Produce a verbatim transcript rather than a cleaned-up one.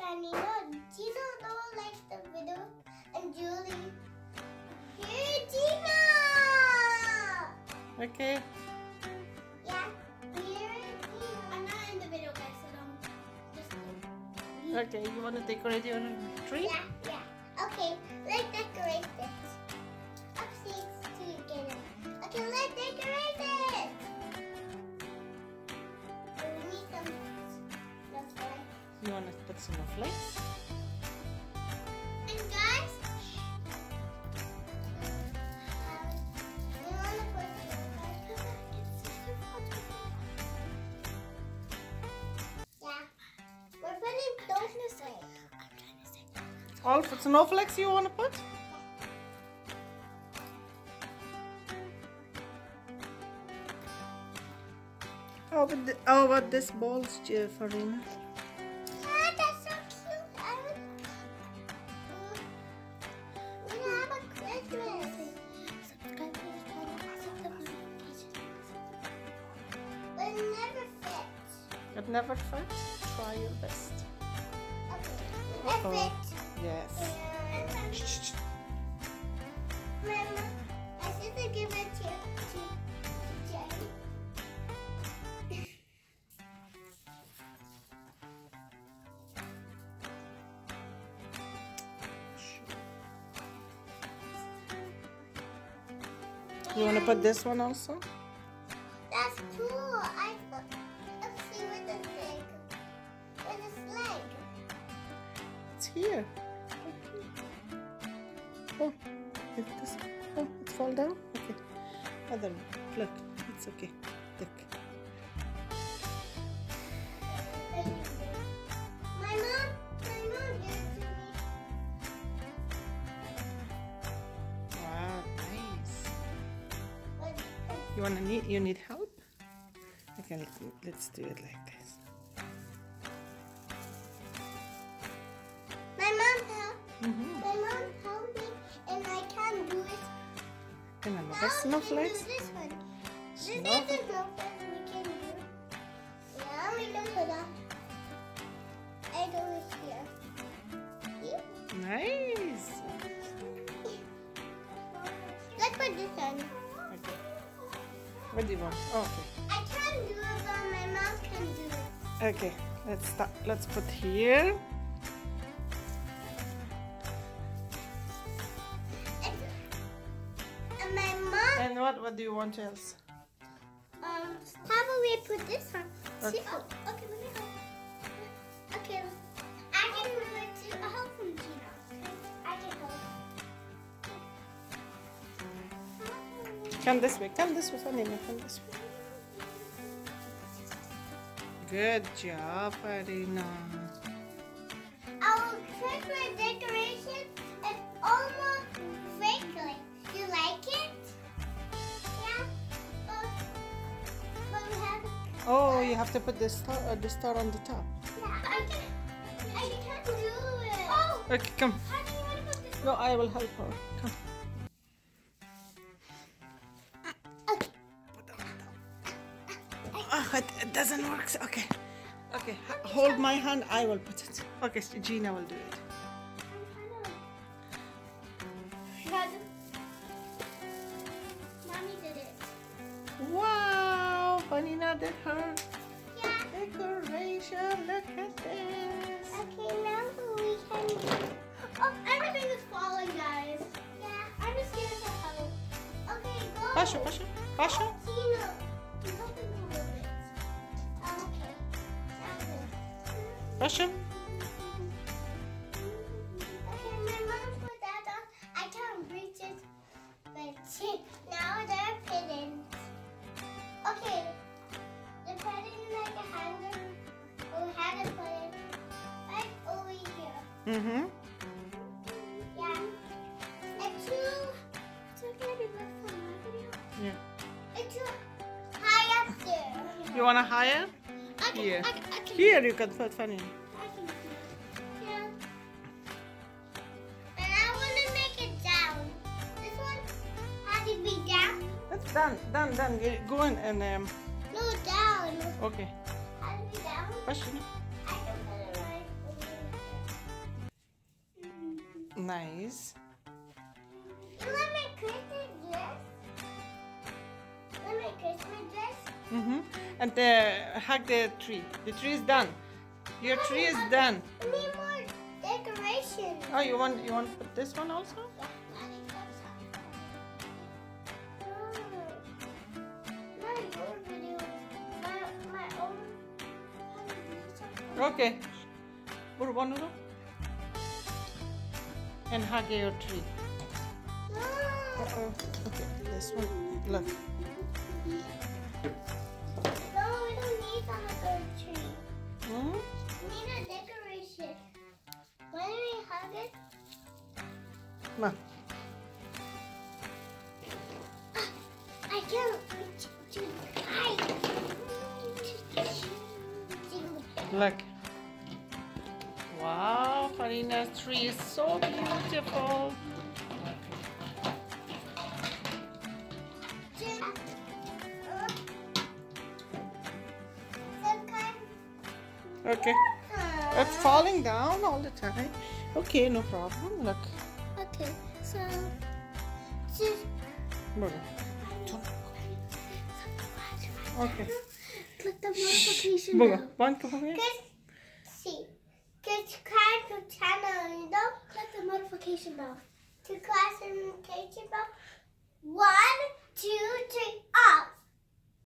Fanny, no. Gina don't like the video. And Julie. Here, Gina! Okay. Yeah. Here, Gina. I'm not in the video, guys, so don't just leave. Okay, you want to decorate your tree? Yeah, yeah. Okay, let's decorate this. Upstairs together. Okay, let's decorate it. We need some snowflakes. You want to put some snowflakes? And guys, we want to put yeah, we're putting those snowflakes. All for snowflakes you want to put? How about, the, how about this balls, Farina? Ah, that's so cute. I would. We have a Christmas. Subscribe to this channel. Set the notifications. But it never fits. It never fits? Try your best. Okay. Uh-oh. It fits. Yes. And Shh, shh, shh. Mama, I should have given it to, to, to Jenny. You want to put this one also? That's cool. I thought. Let's see with the leg. With the leg. It's here. Oh, is this? Oh, it fall down? Okay. Other one. Look, it's okay. Look. My mom, my mom gave it to me. Wow, nice. But You wanna need? You need help? Okay, let's, let's do it like this. my mom helped. Mm-hmm. My mom helped me, and I can't do it. And another Now we can snowflakes. do this one. This is Snowflake. the snowflake we can do. Yeah, we can put that. I do it here. See? Nice. Let's put this on. Okay. What do you want? Oh, okay. I can't do it, but my mom can do it. Okay. Let's start. Let's put here. And my mom, And what? What do you want else? um, how about we put this one? Okay. See? Oh, okay, let me help. Okay, I can do it too. I'll help from Gina. Okay? I can help. Come this way. Come this way, Fanina. Come this way. Good job, Farina. Our Christmas decoration is almost wrinkly. You like it? Yeah? But, but we have... Oh, you have to put the star, uh, the star on the top. Yeah, I can... I can't do it. Oh! Okay, come. How do you want to put this? No, I will help her. Come. Okay. Oh, it, it doesn't work. so- Okay. Okay. h- Hold my hand. I will put it. Okay, so Gina will do it. Mommy did it. Wow, Fanina did her Yeah. decoration. Look at this. Okay, now we can. Oh, everything is falling, guys. Yeah, I'm just scared to help. Okay, go. Pasha, Pasha, Pasha. Tina, you help me a little bit. Okay. That's it. Pasha. Okay, my mom put that on. I can't reach it, but see, now they're fitting. Okay, they're putting like a hanger. We have to put it right over here. Mm-hmm. Yeah. And two. Two can be left from my video. Yeah. And two high up there. You wanna higher? I can, Here. I can, I can, Here you can put Fanina. I can do it. Yeah. And I want to make it down. This one has to be down. That's done, done, done. You Go in and um. No, down. Okay. Has to be down. Pasha. I can put it right over here. Nice. You want my Christmas dress? Want my Christmas dress? Mm-hmm. And uh, hug the tree. The tree is done. Your tree is done. We need more decoration. Oh, you want you want to put this one also? Yeah, Daddy, that's how. No, not your video. My my own. Okay. Burbanuru. And hug your tree. No. Uh-oh. Okay, this one. Look. No, we don't need a hug tree. Hmm? We need a decoration. Why don't we hug it? Come on. I can't reach to the height. Look. Wow, Farina's tree is so beautiful. Okay. It's falling down all the time. Okay, no problem. Look. Okay, so just Burger. Okay. click the notification Burger. bell. One, come here. Click, see, subscribe to channel and don't click the notification bell. To class and notification bell. One, two, three, off.